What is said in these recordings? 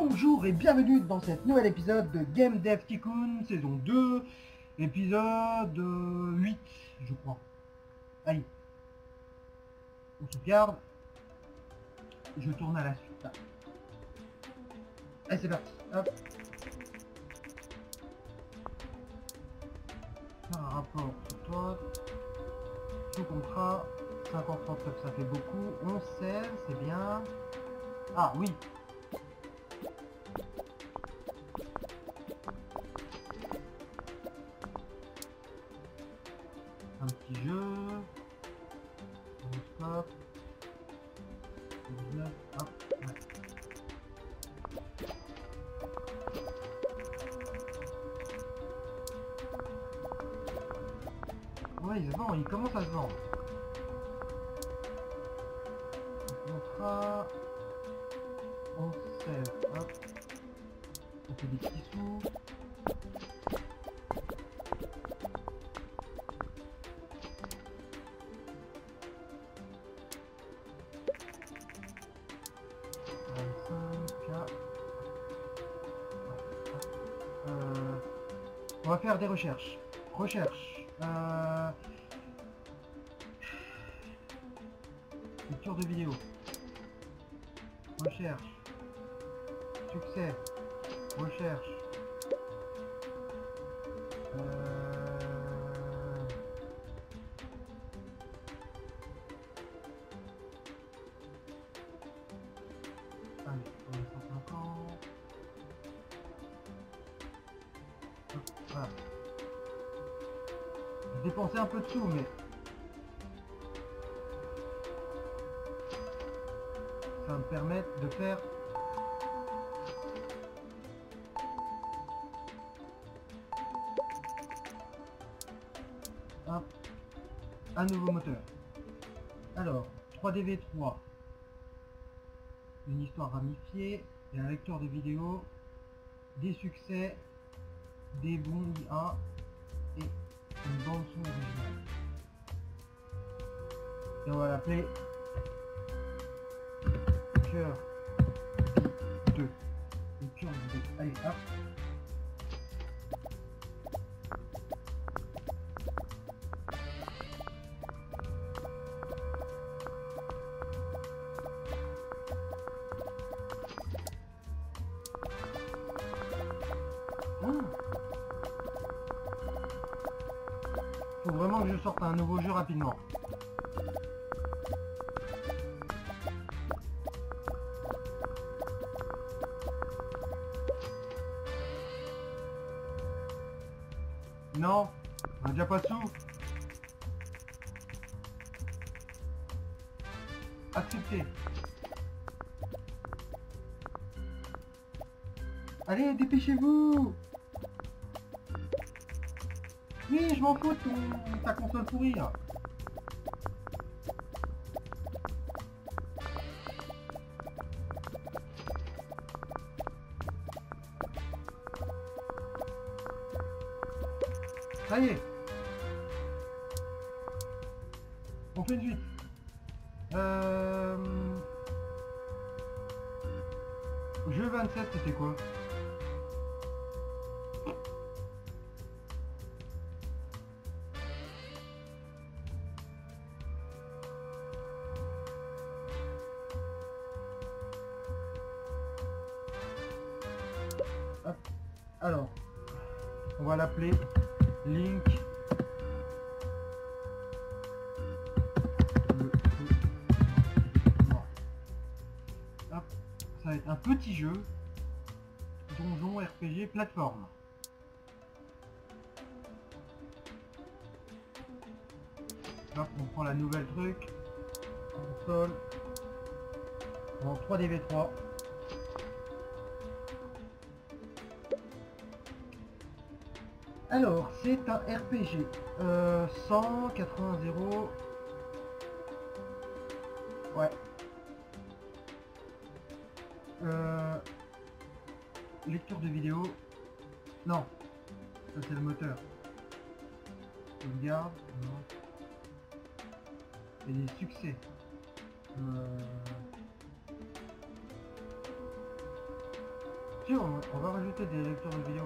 Bonjour et bienvenue dans cet nouvel épisode de Game Dev Tycoon, saison 2, épisode 8, je crois. Allez, on sauvegarde, je tourne à la suite. Allez, c'est parti, hop. Faire un rapport sur toi, sous contrat, 50-39 ça fait beaucoup, 11-16 c'est bien. Ah oui. Un petit jeu. Stop. 19. Hop. Ouais, il se vend, il commence à se vendre. Contrat. 11-16. Hop. On fait des petits sous. On va faire des recherches. Lecture de vidéo. Recherche. Succès. Recherche. Allez, on est 150. Voilà. J'ai dépensé un peu de sous, mais ça va me permettre de faire un nouveau moteur. Alors, 3DV3, une histoire ramifiée et un lecteur de vidéo, des succès, des bons IA et une bande son originale. Et on va l'appeler Cœur 2. Le Cœur 2. Allez, hop. Faut vraiment que je sorte un nouveau jeu rapidement. Non, on a déjà pas de sous. Accepter. Allez, dépêchez-vous. Oui, je m'en fous de ta console pourrie là. Ça y est. On fait une suite. Jeu 27, c'était quoi? Hop. Alors, on va l'appeler Link. Hop. Ça va être un petit jeu. Donjon RPG plateforme. Hop, on prend la nouvelle truc. Console. En 3DV3. Alors, c'est un RPG. 180. Ouais. Lecture de vidéo. Non. Ça c'est le moteur. Sauvegarde. Non. Et des succès. Si, on va rajouter des lecteurs de vidéos.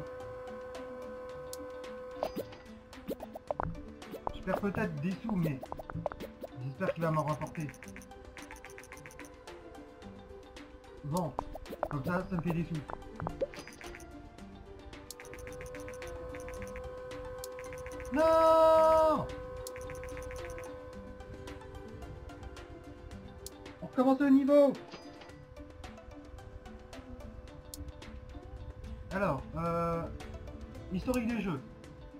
Je perds peut-être des sous, mais j'espère qu'il va m'en rapporter. Bon, comme ça me fait des sous. Non! On recommence le niveau. Alors, historique des jeux.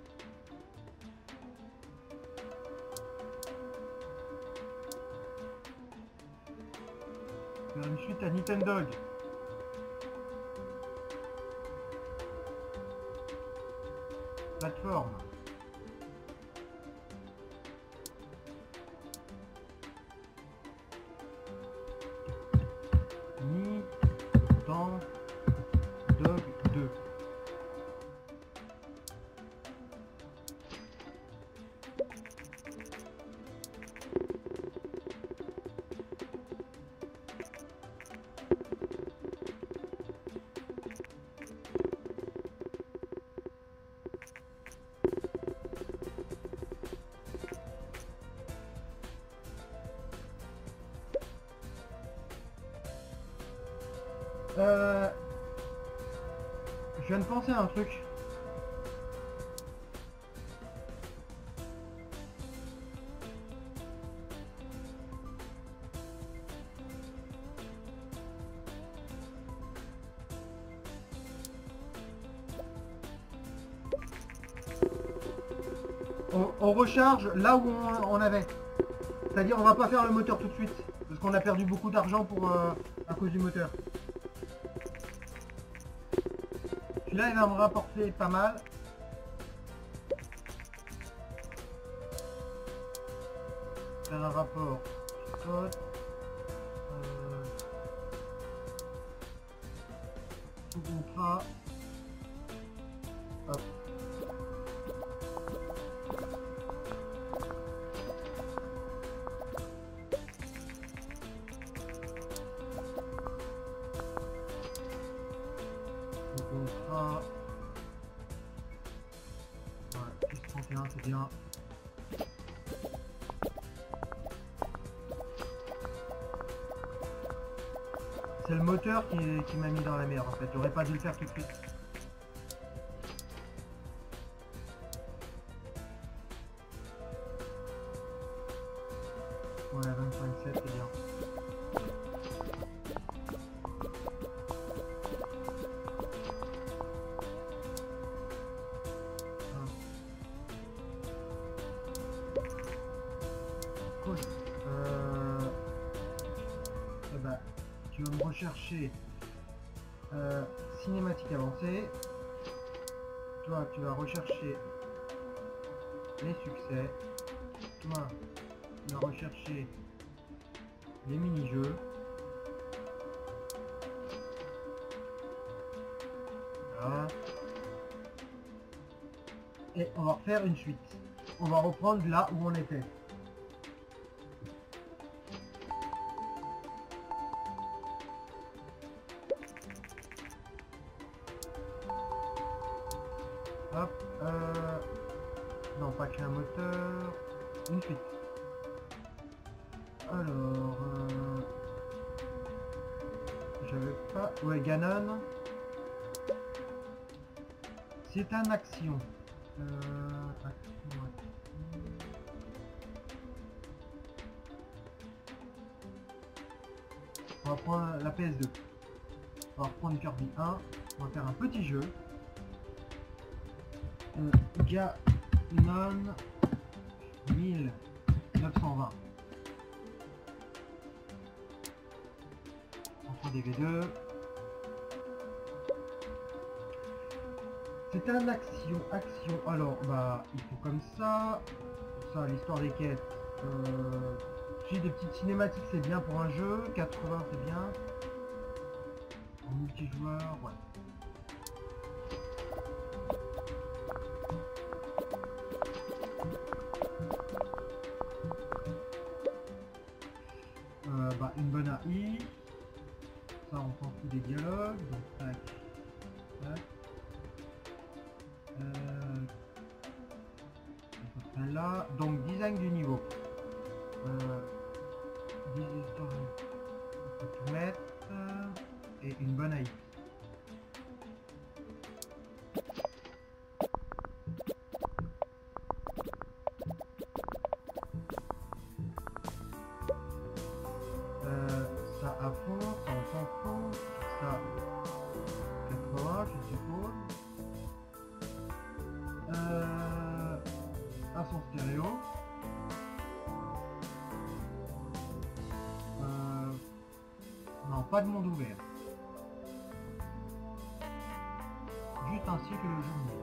Faire une suite à Nintendo. Plateforme. Nintendo 2. Je viens de penser à un truc. On recharge là où on avait. C'est-à-dire on va pas faire le moteur tout de suite. Parce qu'on a perdu beaucoup d'argent pour à cause du moteur. Celui-là il va me rapporter pas mal. Faire un rapport. Code. Sous contrat. Hop. Contrat. Voilà, 31 c'est bien. C'est le moteur qui m'a mis dans la merde en fait, j'aurais pas dû le faire tout de suite. Ouais, 25,7 c'est bien. Cool. Bah, tu vas me rechercher cinématique avancée. Toi, tu vas rechercher les succès. Toi, tu vas rechercher les mini-jeux. Voilà. Et on va refaire une suite. On va reprendre là où on était. Hop, non pas qu'un moteur, une suite. Alors, j'avais pas, ouais, Ganon. C'est un action. Action. On va prendre la PS2. On va reprendre Kirby 1. On va faire un petit jeu. Ganon 1920. On prend des V2. C'est un action. Alors, bah, il faut comme ça. Ça, l'histoire des quêtes. J'ai des petites cinématiques, c'est bien pour un jeu. 80, c'est bien. En multijoueur, ouais. Bah, une bonne AI. Ça, on s'en fout des dialogues. Donc, tac. design du niveau. 10 histoires, on peut tout mettre. Et une bonne haïe. Ça à fond, ça on s'en fout. Ça 80 je suppose. Un son stéréo. Non, pas de monde ouvert. Juste un cycle journée.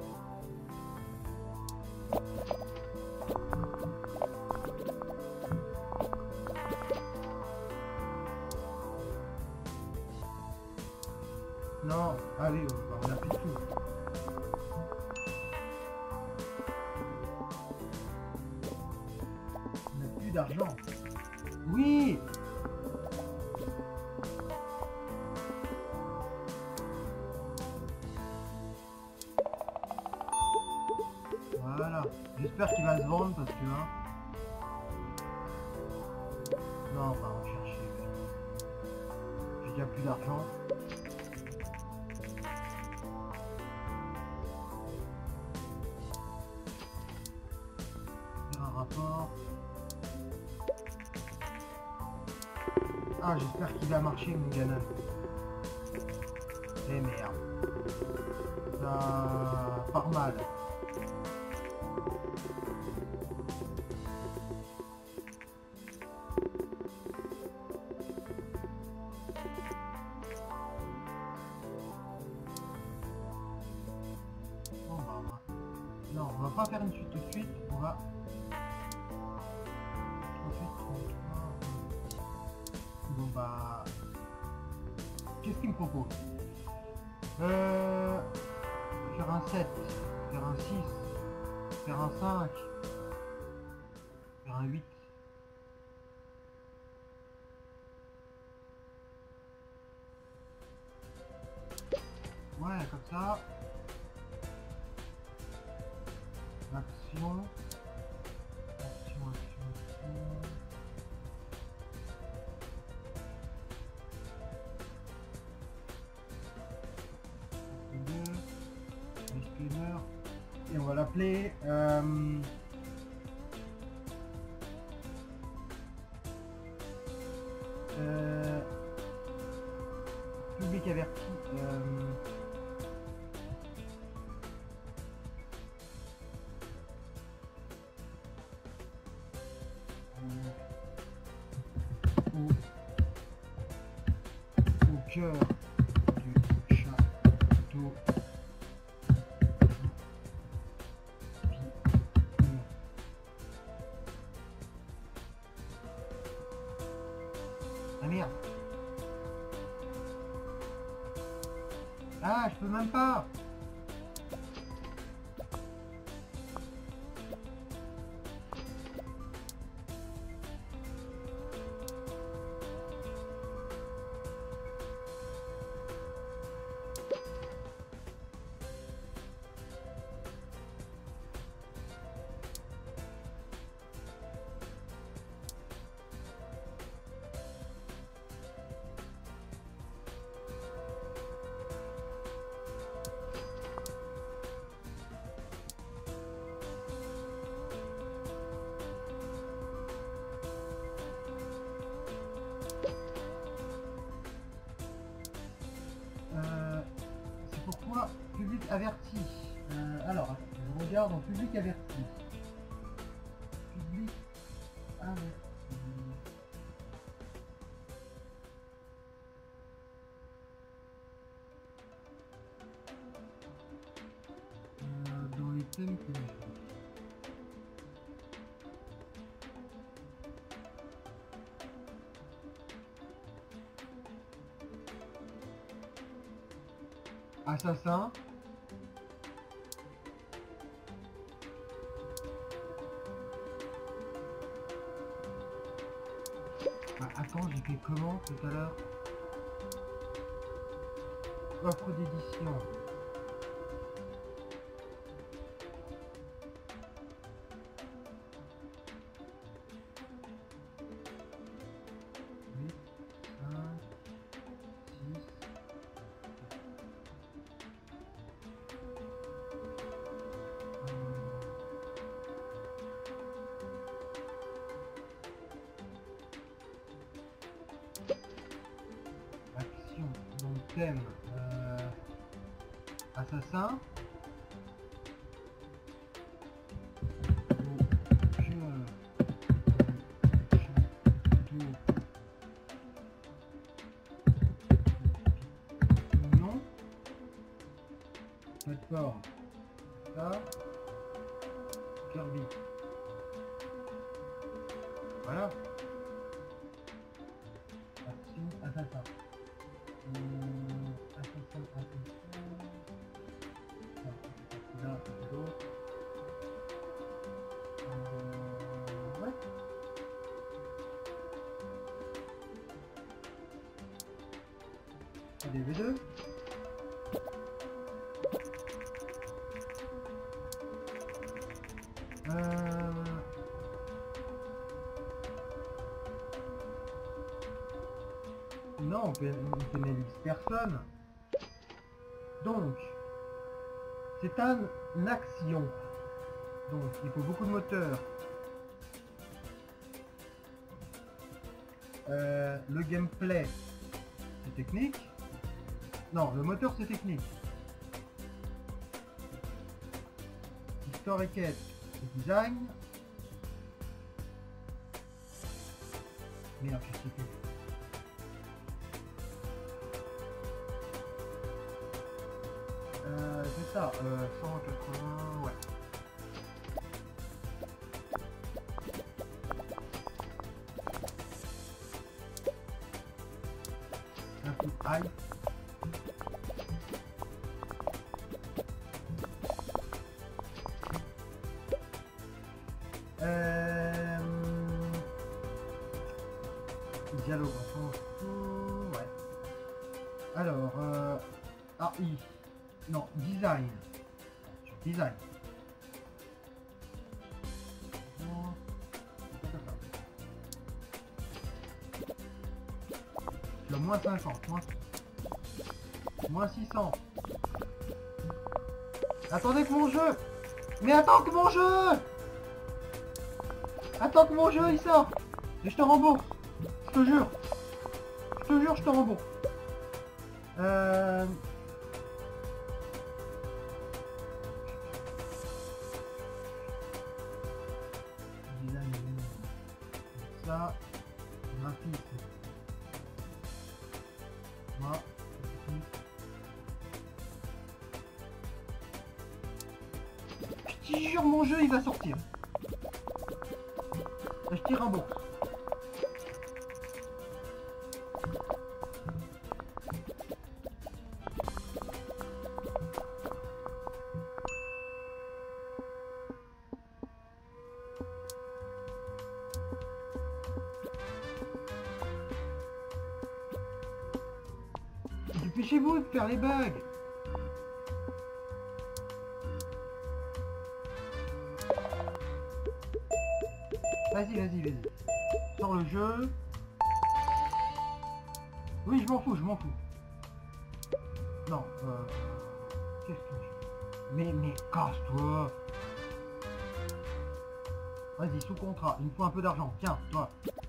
Non, allez, on a plus de tout. On n'a plus d'argent. Oui! Voilà. J'espère qu'il va se vendre parce que... Hein, non, on va en chercher. J'ai déjà plus d'argent. Faire un rapport. Ah, j'espère qu'il va marcher mon Ganon. Eh merde. Ça part mal. Bon, bah, non, on va pas faire une suite tout de suite. On va... 38, 33... Bon bah... Qu'est-ce qu'il me propose? Faire un 7, faire un 6, faire un 5, faire un 8. Ouais, comme ça. Action. Action, action, action. Et on va l'appeler public averti. Au cœur du château. Ah merde. Ah, je peux même pas. C'est pourquoi public averti. Alors, je regarde en public averti. Public averti. Dans les thèmes que j'ai. Assassin. Ah, attends, j'ai fait comment tout à l'heure? Offre d'édition. thème assassin. Non. Plateforme. Ça. Kirby. Voilà. Action, assassin. Assassin. Là, d'autres. Ouais. Allez, V2. Non, on pénalise personne. Donc, c'est un action. Donc, il faut beaucoup de moteurs. Le gameplay, c'est technique. Non, le moteur, c'est technique. Histoire et quête, c'est design. Merde, je sais plus. C'est ça, 180, ouais. Un peu high. Dialogue, on s'en fout, ouais. Alors, AI. Non, design. Sur design. Non, c'est pas ça. Le moins 50, moins 600. Attendez que mon jeu. Mais attends que mon jeu. Attends que mon jeu il sort. Et je te rembourse. Je te jure. Je te jure, je te rembourse. Ça, graphisme. Moi, je te jure, mon jeu il va sortir. Je t'y rembourse. Dépêchez-vous de faire les bugs. Vas-y. Sors le jeu. Oui, je m'en fous. Non, qu'est-ce que je... Mais casse-toi. Vas-y, sous contrat. Il me faut un peu d'argent. Tiens, toi.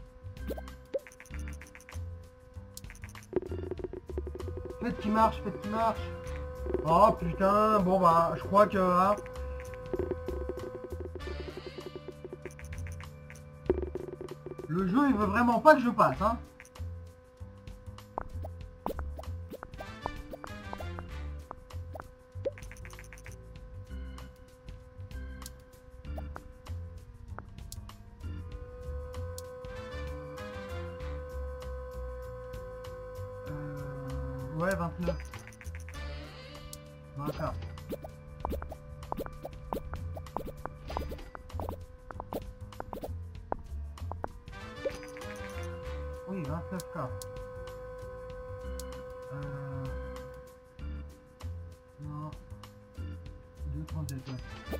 Faites qu'il marche. Oh putain, bon bah, je crois que... Hein, le jeu, il veut vraiment pas que je passe, hein. Ouais, 29. D'accord. Oui, 29K. Non. 2,37. Ouais.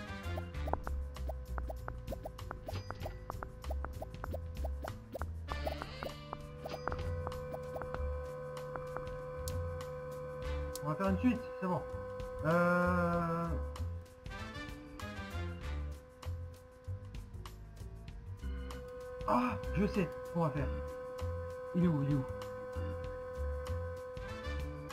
On va faire une suite, c'est bon. Ah, je sais ce qu'on va faire. Il est où?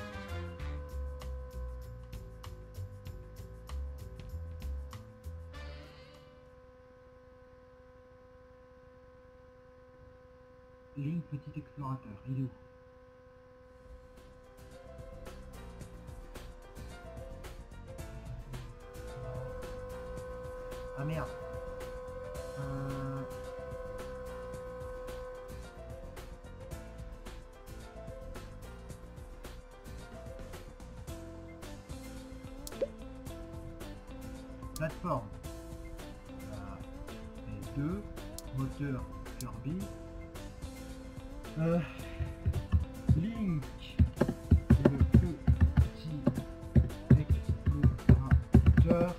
Link petit explorateur, il est où? Ah merde. Plateforme. Et 2. Moteur Kirby. Link. Le petit explorateur.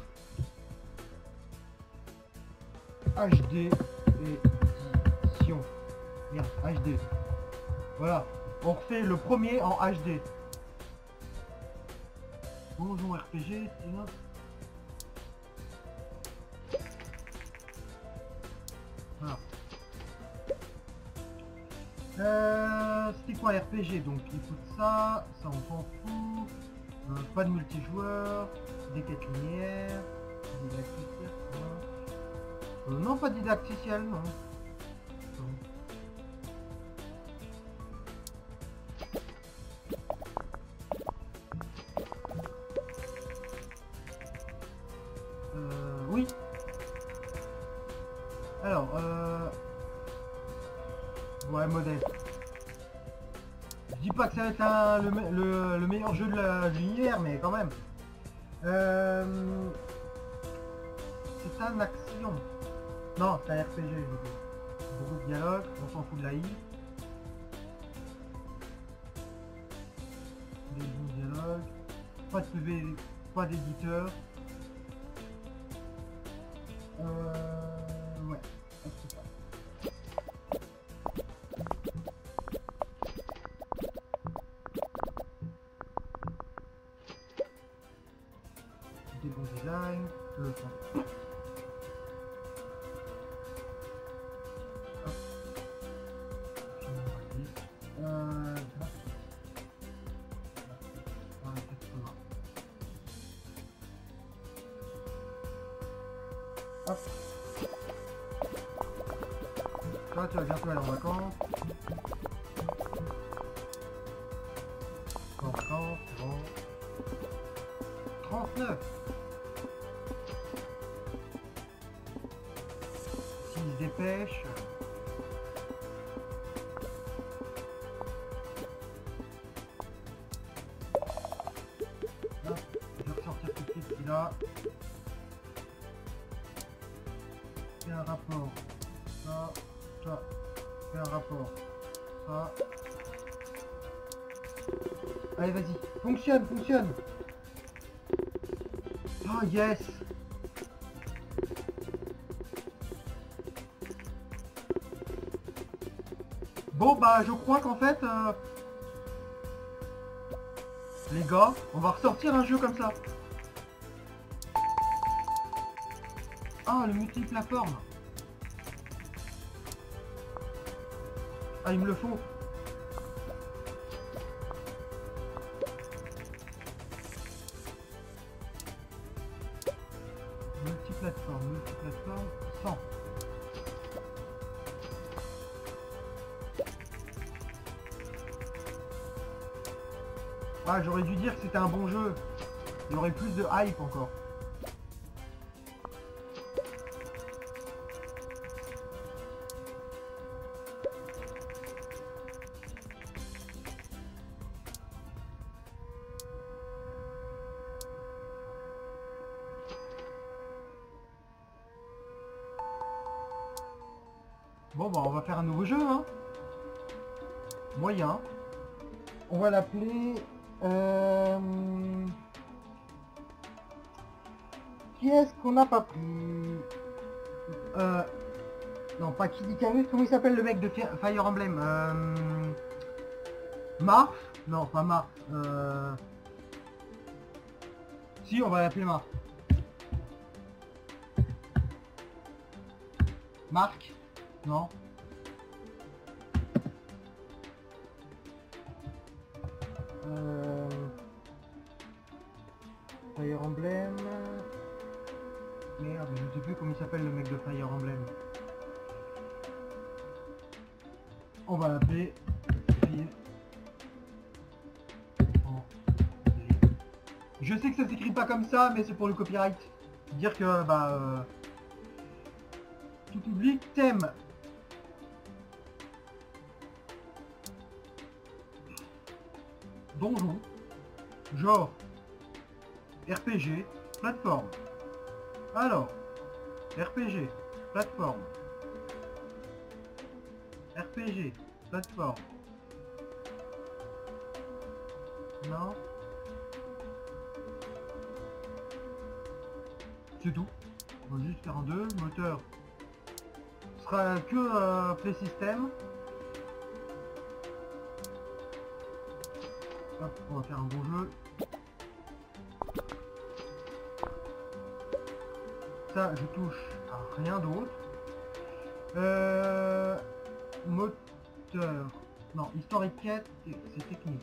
HD édition. Merde, HD. Voilà. On refait le premier en HD. Bonjour RPG, sinon. Voilà. C'était quoi RPG? Donc il faut ça on s'en fout. Pas de multijoueur, des quêtes linéaires, didacticiel, non pas didacticiel, non. Oui. Alors, ouais, modèle. Je dis pas que ça va être le meilleur jeu de l'univers, mais quand même. C'est un action. Non, c'est un RPG, je veux dire. Beaucoup de dialogue, on s'en fout de la I. Des bons dialogues. Pas de PV, pas d'éditeur. Ouais, c'est ça. Des bons designs, le temps. Hop. Toi, tu vas bientôt aller en vacances. En vacances, c'est bon. 39. S'il se dépêche. Hop, je vais ressortir tout de suite celui-là. Fais un rapport. Ça. Fais un rapport. Ça. Allez, vas-y. Fonctionne. Oh, yes. Bon, bah, je crois qu'en fait... les gars, on va ressortir un jeu comme ça. Ah, le multiplateforme. Ah, il me le faut. Multiplateforme, 100. Ah, j'aurais dû dire que c'était un bon jeu. Il y aurait plus de hype encore. Bon, bah, on va faire un nouveau jeu, hein. Moyen. On va l'appeler... Qui est-ce qu'on n'a pas pris? Non, pas Kid Icarus, comment il s'appelle le mec de Fire Emblem? Marth? Non, pas Marth. Si, on va l'appeler Marth. Marc? Non. Fire Emblem... Merde, je sais plus comment il s'appelle le mec de Fire Emblem. On va l'appeler Phil. Je sais que ça s'écrit pas comme ça, mais c'est pour le copyright. Dire que tout public t'aime. Donjon, genre RPG, plateforme. Alors, RPG, plateforme. RPG, plateforme. Non. C'est tout. On va juste faire un 2. Moteur sera que Play System. Hop, on va faire un bon jeu. Ça, je touche à rien d'autre. Moteur. Non, historique quête, c'est technique.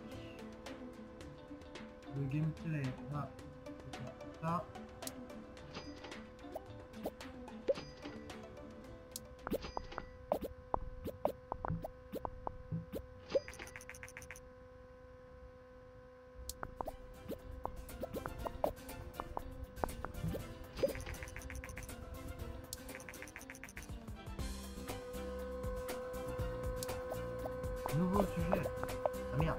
Le gameplay, là, c'est ça. Nouveau sujet. Ah merde.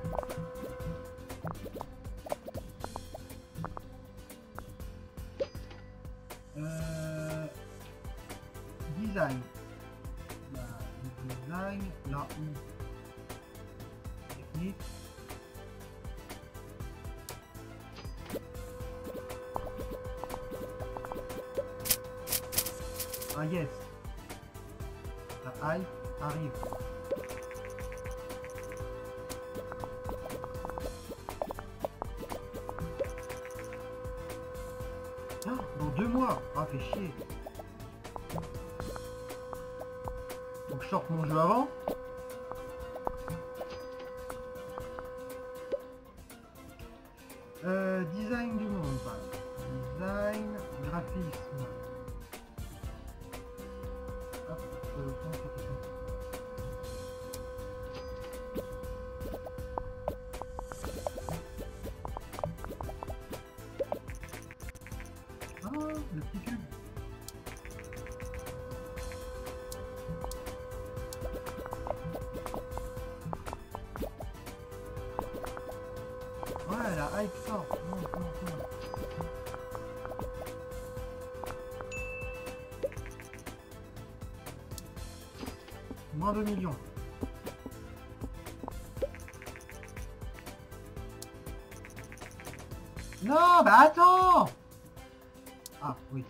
Design. Là, design. Là où. Technique. Ah yes. La hype arrive. Dans 2 mois. Ah, fait chier. Donc je sorte mon jeu avant. Design du monde. Design, graphisme. Hop, le petit cube. Ouais, la hype sort. Non. Moins 2 millions. Non, bah attends. Ah, oui.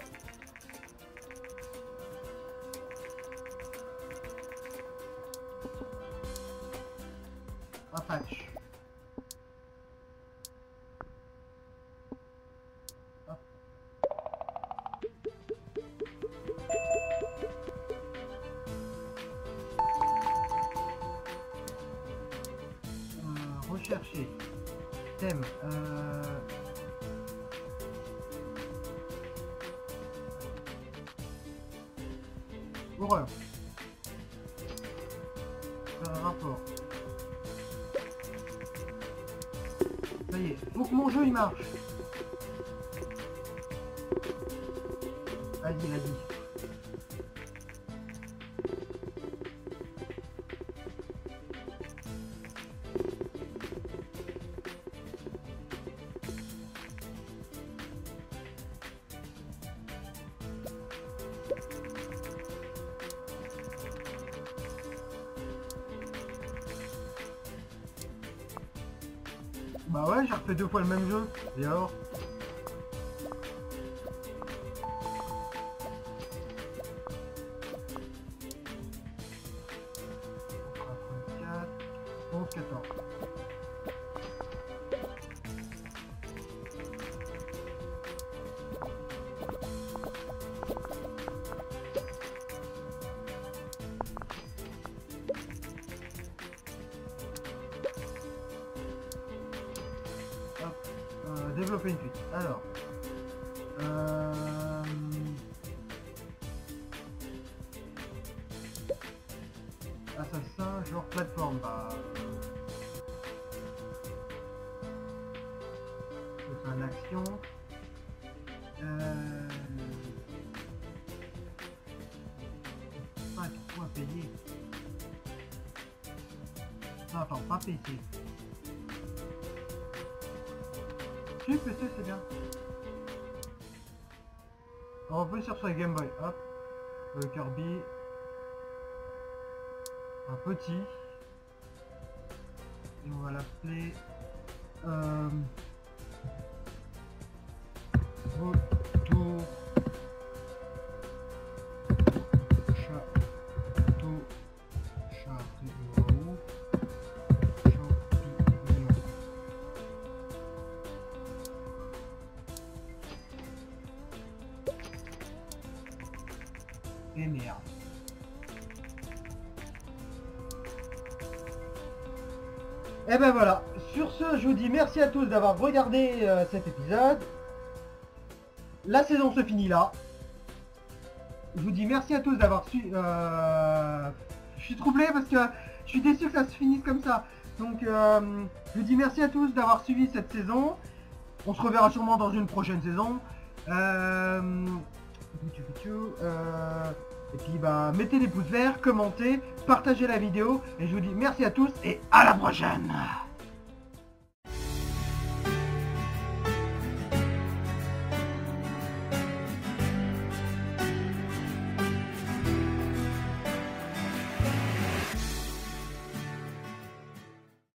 Un patch. Hop. Rechercher. Thème. Horreur. Faire un rapport. Ça y est, faut que mon jeu il marche. Vas-y. Bah ouais, j'ai refait 2 fois le même jeu. Et alors? On fera 34, 11, 14. Développer une suite. Alors, assassin, genre plateforme. Bah, c'est un action. 5 points payés. Non, attends, pas PC. Si, PC c'est bien. On peut sur sa Game Boy. Hop. Kirby. Un petit. Et on va l'appeler. Retour. Château. Champignon. Et merde. Et ben voilà, sur ce je vous dis merci à tous d'avoir regardé cet épisode. La saison se finit là. Je vous dis merci à tous d'avoir suivi. Je suis troublé parce que je suis déçu que ça se finisse comme ça. Donc je vous dis merci à tous d'avoir suivi cette saison. On se reverra sûrement dans une prochaine saison. Et puis bah mettez des pouces verts, commentez, partagez la vidéo. Et je vous dis merci à tous et à la prochaine.